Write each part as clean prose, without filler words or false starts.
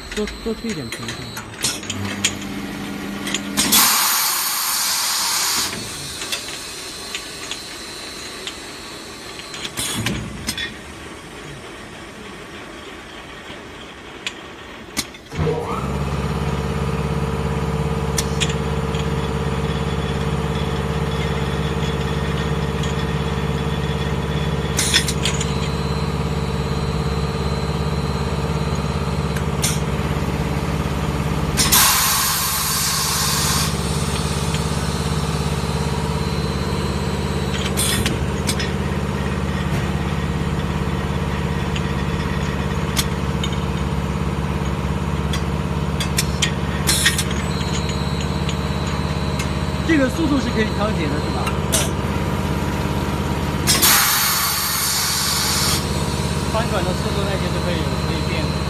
多出一点屏。这个速度是可以调节的，是吧？翻转的速度那些是可以变的。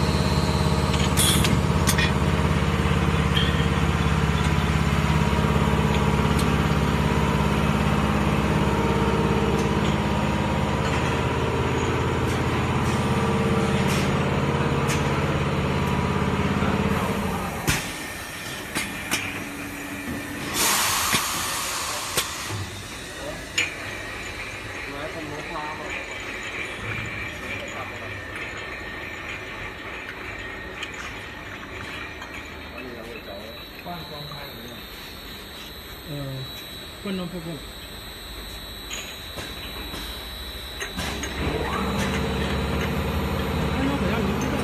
罐装破供。罐装好像你知道。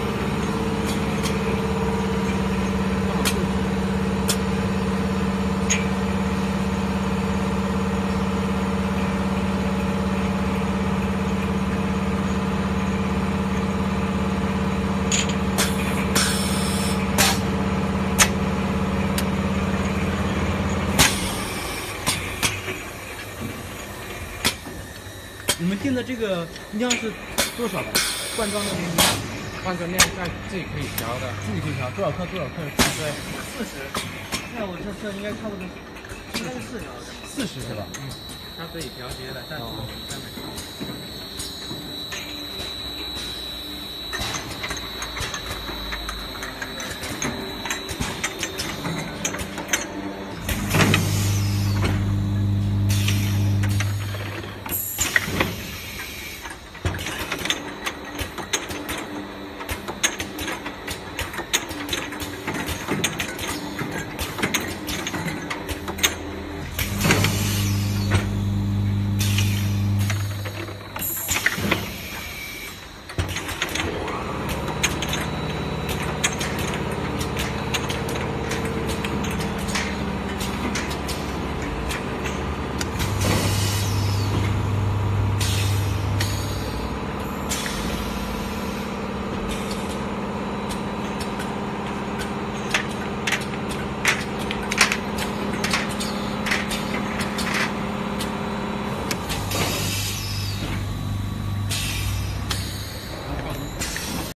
你们定的这个量是多少的？罐装的那个量， 罐装量在自己可以调的， 自己可以调，多少克？ 对 40。那我这应该差不多，应该是40条的。 40是吧？嗯，它可以调节的，但是上面。